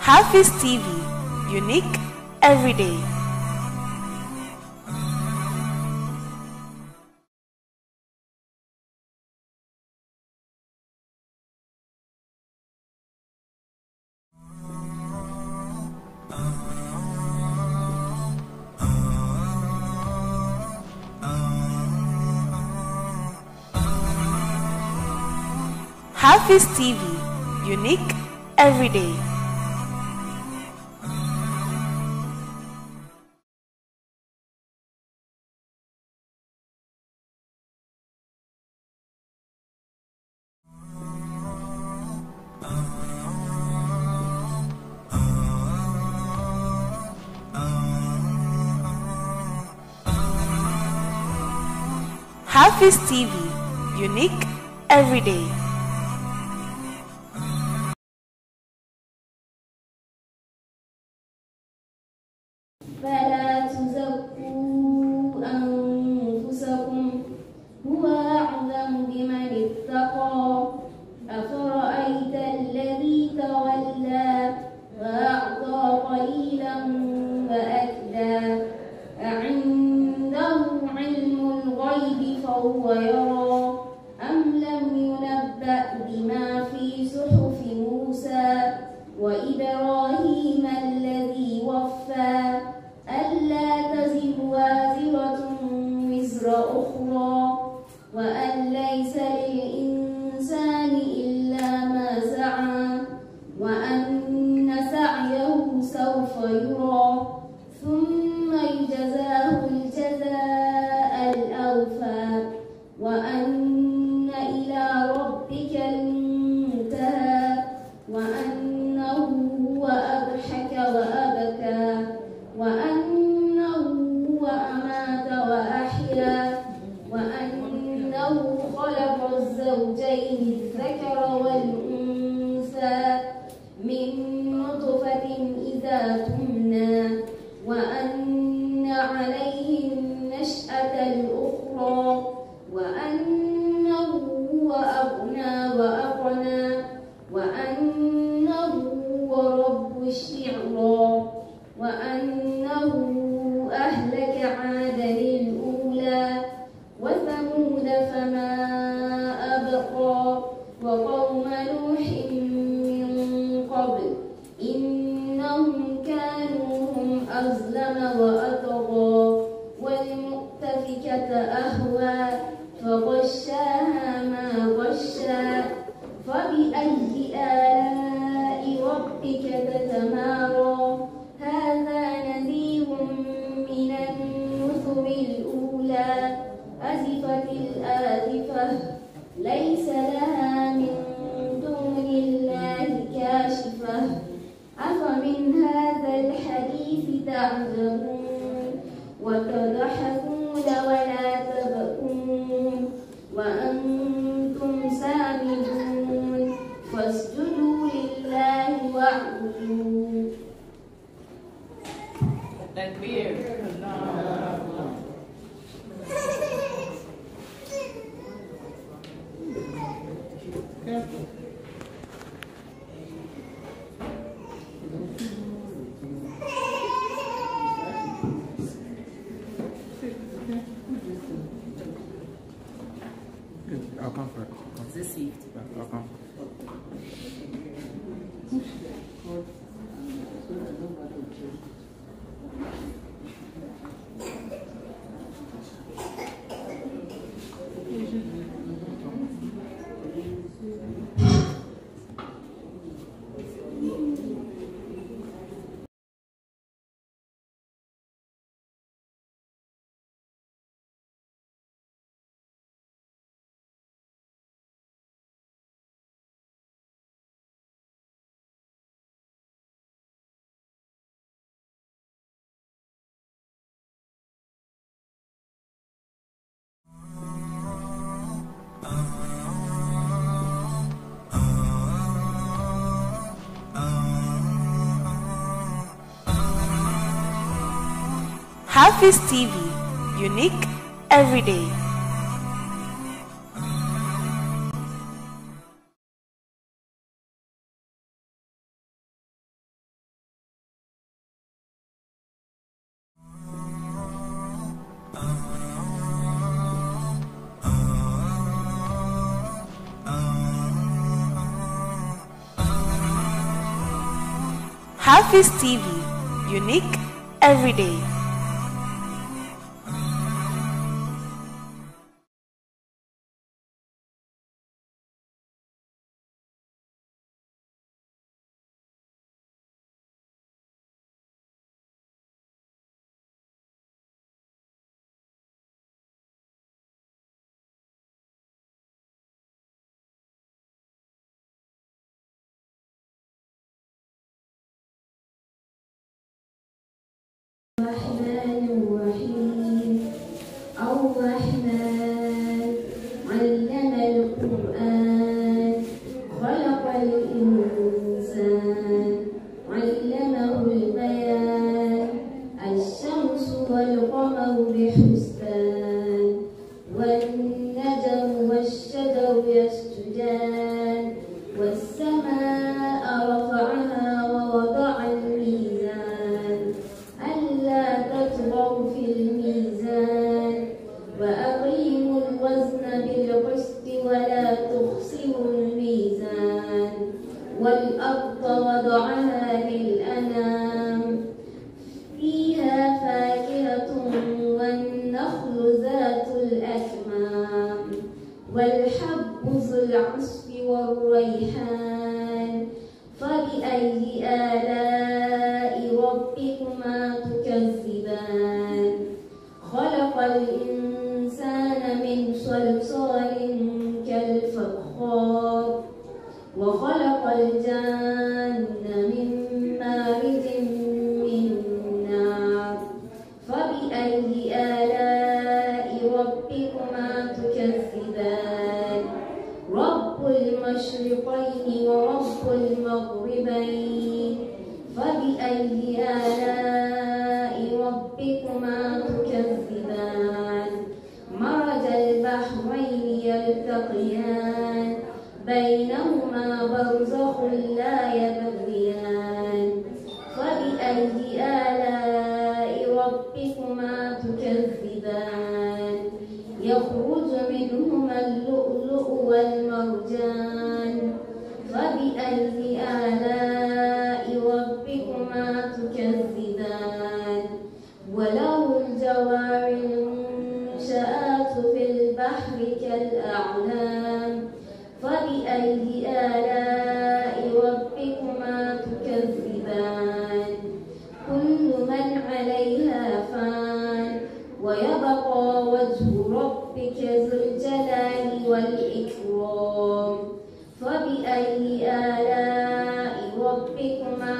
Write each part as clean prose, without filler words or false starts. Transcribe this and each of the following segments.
Hafiz TV, unique every day. Hafiz TV, unique every day. Hafiz TV, unique every day. فلا تزكوا أنفسكم هو أعلم بمن اتقى أفرأيت الذي تولى وأعطى قليلا وأكدى أعنده علم الغيب فهو يرى أم لم ينبأ بما في صحف موسى وإبراهيم الذي وفى ألا تزر وازرة وزر أخرى وأن ليس للإنسان إلا ما سعى وأن سعيه سوف يرى ثم يجزاه الجزاء الأوفى وأن إلى ربك المنتهى وأنه هو أضحك وأبكى وأنه هو أمات وأحيا وأنه خلق الزوجين الذكر والأنثى من نطفة إذا تمنى وأن عليه النشأة الأخرى وأنه هو أغنى وأقنى وأنه هو رب الشعرى وأنه أهلك عادا الأولى وثمود فما أبقى وقوم نوح من قبل إنهم كانوا هم أظلم وأطغى والمؤتفكة أهوى فغشاها ما غشى فبأي آلاء ربك تتمارى هذا نذير من النذر الأولى أزفت الآزفة ليس لها من دون الله كاشفة أفمن هذا الحديث تعجبون وتضحكون ولا تبكون وأنتم سامدون فاسجدوا لله واعبدوا. تكبير. I'll come for it. This seat. I'll come. Hafiz TV, unique every day. Hafiz TV, unique every day. الرحمن الرحيم الرحمن علم القرآن خلق الإنسان علمه البيان الشمس والقمر بحسبان والنجم والشجر يسجدان والسماء رفعها ووضع الميزان ألا تطغوا في الميزان وأقيموا الوزن بالقسط ولا تخسروا الميزان والأرض وضعها للأنام فيها فاكهة والنخل ذات الأكمام والحب ذو العصف والريحان فبأي آلاء ربكما تكذبان خلق الإنسان من صلصال كالفخار وخلق الجان من مارج من نار فبأي آلاء ربكما تكذبان رب المشرقين ورب المغربين فبأي آلاء ربكما تكذبان مرج البحرين يلتقيان بينهما برزخ لا يبغيان فبأي آلاء ربكما تكذبان يخرج منهما اللؤلؤ والمرجان فبأي آلاء ربكما تكذبان وله الجوار المنشآت في البحر كالأعلام فبأي آلاء ربكما تكذبان كل من عليها فان ويبقى وجه ربك ذو الجلال والإكرام فبأي آلاء ربكما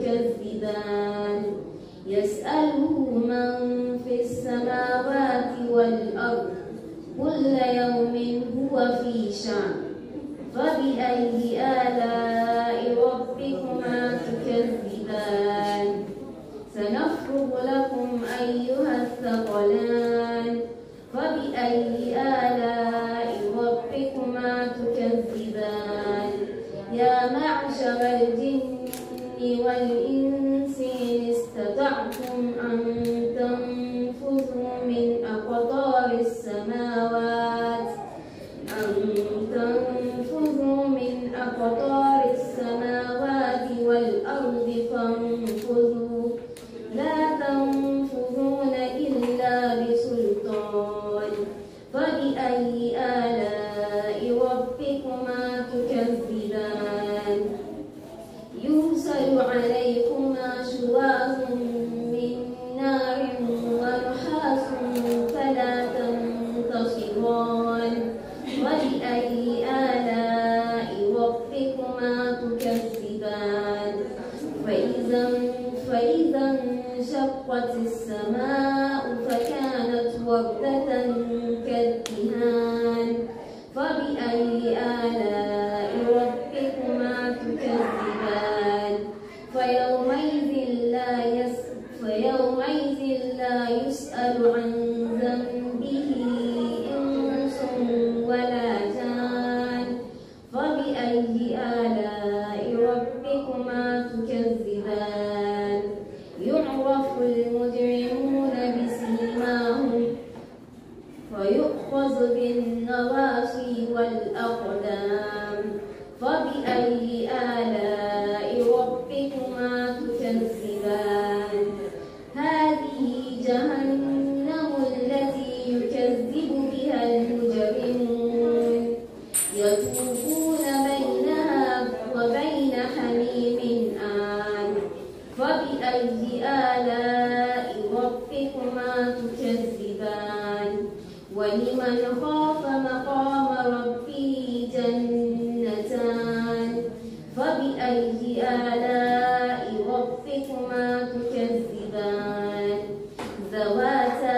تكذبان يسأله من في السماوات والأرض كل يوم هو في شأن فبأي آلاء ربكما تكذبان سنفرغ لكم أيها الثقلان فبأي آلاء ربكما تكذبان يا معشر الجن والإنس إن استطعتم أن تنفذوا من أقطار السماوات والأرض فانفذوا لا تنفذون إلا بسلطان فبأي آلاء ربكما تكذبان يرسل عليكما شواظ من نار ونحاس فلا تنتصران فبأي آلاء ربكما تكذبان فإذا انشقت السماء فكانت وردة كالدهان فبأي آلاء ربكما تكذبان فيومئذ لا يسأل عن ذنبه إنس ولا جان فبأي آلاء ربكما تكذبان يعرف المجرمون بسيماهم فيؤخذ بالنواصي والأقدام فبأي آلاء ربكما تكذبان ولمن خاف مقام ربه جنتان فبأي آلاء ربكما تكذبان ذواتا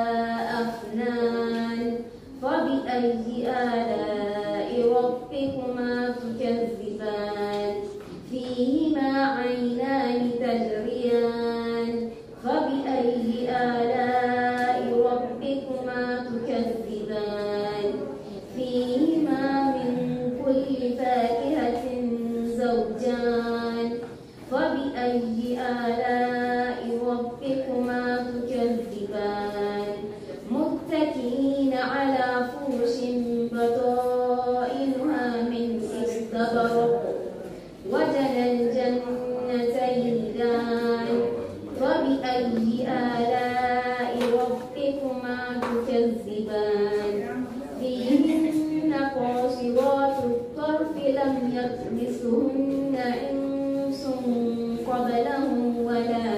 أفنان فبأي آلاء ربكما تكذبان فيهما عينان تجريان فبأي آلاء ربكما تكذبان فيهما من كل فاكهة زوجان فبأي آلاء ربكما تكذبان متكئين على فرش بطائنها من استبرق وجنى الجنتين دان فبأي آلاء ربكما تكذبان فيهن قاصرات الطرف لم يطمثهن إنس قبلهم ولا